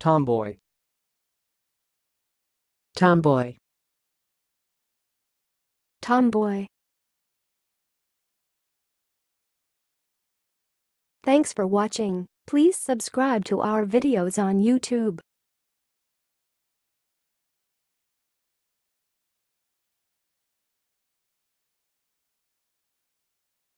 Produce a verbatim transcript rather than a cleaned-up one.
tomboy, tomboy, tomboy. Thanks for watching. Please subscribe to our videos on YouTube.